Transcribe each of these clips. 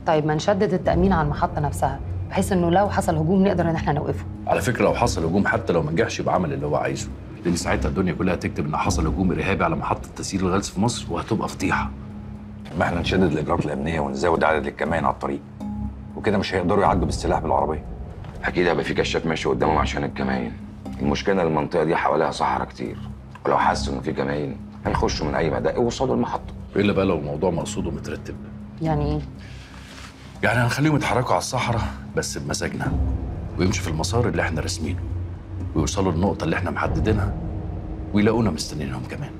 طيب ما نشدد التأمين على المحطة نفسها بحيث إنه لو حصل هجوم نقدر إن احنا نوقفه. على فكره لو حصل هجوم حتى لو ما نجحش يبقى عمل اللي هو عايزه، لان ساعتها الدنيا كلها تكتب ان حصل هجوم ارهابي على محطه تسيير الغاز في مصر وهتبقى فضيحه. ما احنا نشدد الاجراءات الامنيه ونزود عدد الكمائن على الطريق، وكده مش هيقدروا يعدوا بالسلاح بالعربيه. اكيد هيبقى في كشاف ماشي قدامهم عشان الكمائن. المشكله المنطقه دي حواليها صحراء كتير، ولو حسوا انه في كمائن هيخشوا من اي مدى ويوصلوا المحطه. الا بقى لو الموضوع مقصود ومترتب. يعني إيه؟ يعني هنخليهم يتحركوا على الصحراء بس بمزاجنا، ويمشوا في المسار اللي احنا راسمينه، ويوصلوا للنقطه اللي احنا محددينها ويلاقونا مستنيينهم كمان.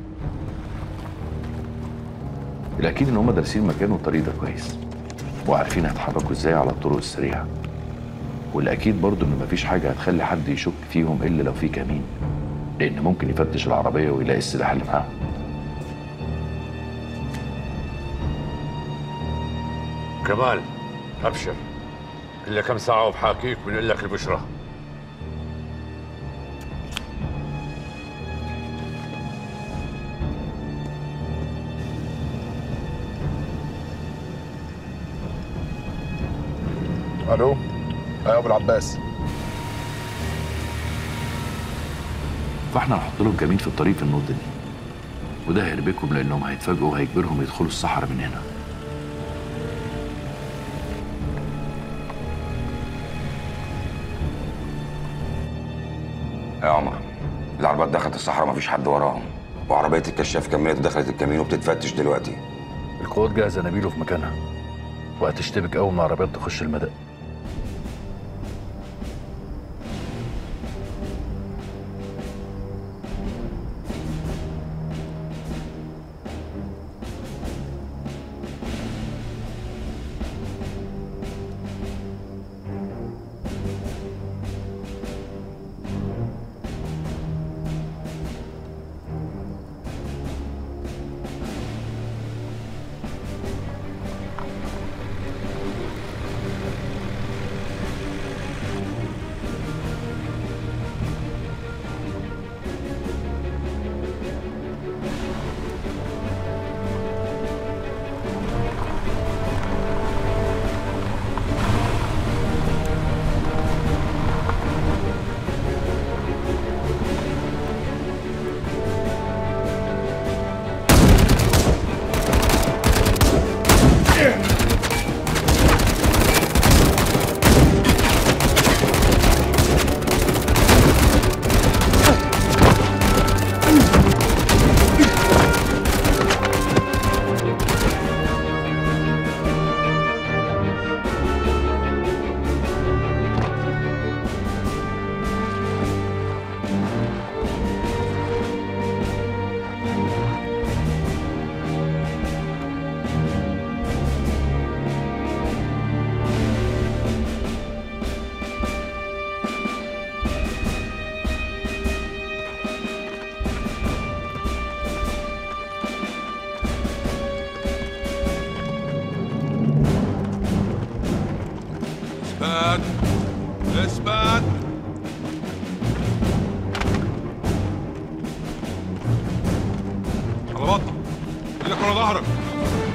الاكيد ان هم دارسين مكان والطريق ده كويس وعارفين هيتحركوا ازاي على الطرق السريعه، والاكيد برضه ان مفيش حاجه هتخلي حد يشك فيهم الا لو في كمين، لان ممكن يفتش العربيه ويلاقي السلاح اللي معاهم. كمال ابشر، الا كم ساعه وبحاكيك بنقول لك البشرى. الو، يا ابو العباس. فاحنا هنحط لهم كمين في الطريق في النقطه دي، وده هيربكهم لانهم هيتفاجئوا وهيجبرهم يدخلوا الصحراء من هنا. يا عمر، العربيات دخلت الصحراء مفيش حد وراهم، وعربيه الكشاف كملت ودخلت الكمين وبتتفتش دلوقتي. القوات جاهزه نبيله في مكانها، وهتشتبك اول ما العربيات تخش المدق. اثبت. على بطنك، ايدك ورا ظهرك.